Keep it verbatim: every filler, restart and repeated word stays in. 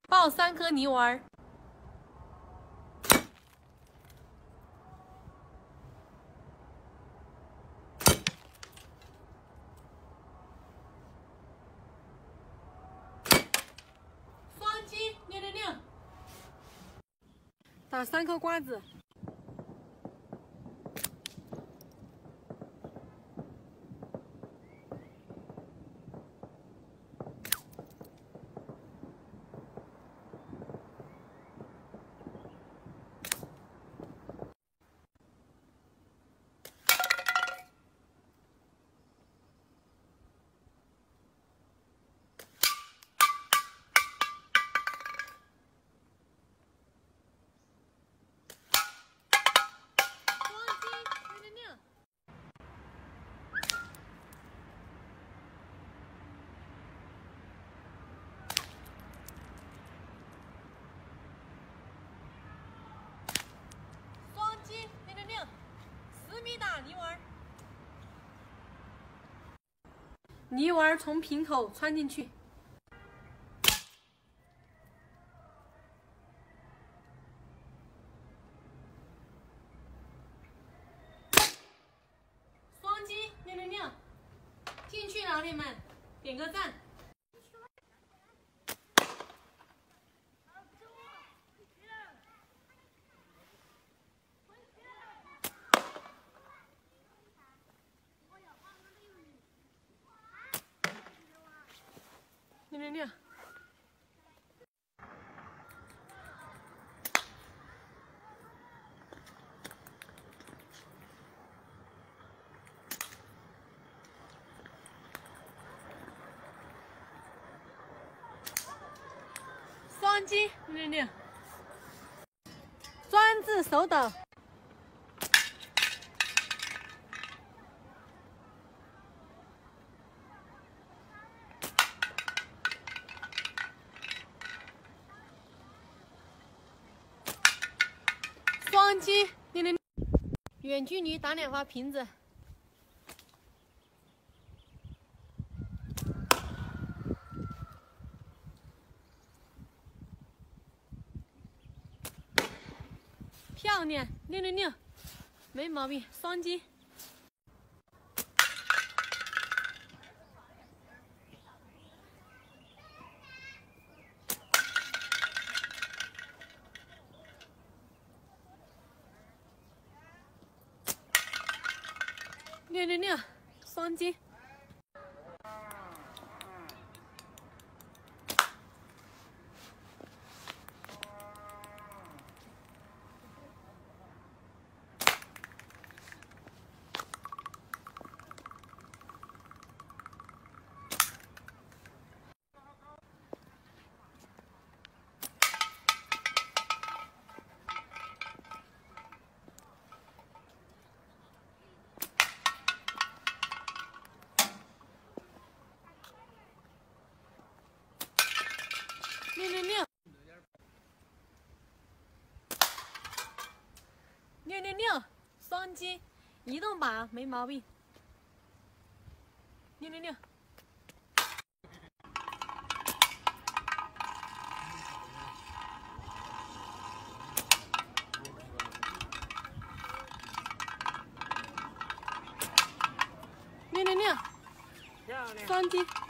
抱三颗泥丸儿。双击六六六。打三颗瓜子。 泥丸从瓶口穿进去，双击六六六，进去了，老铁们，点个赞。六六六。双击六六六。专治手抖。 双击六六六，远距离打两发瓶子。漂亮，六六六，没毛病，双击。六六六，双击。六六六，六六六，双击，移动靶没毛病。六六六，六六六，双击。